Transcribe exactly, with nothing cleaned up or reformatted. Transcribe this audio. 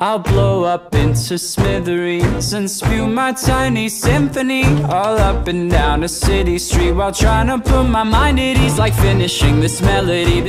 I'll blow up into smithereens and spew my tiny symphony all up and down a city street, while trying to put my mind at ease, like finishing this melody.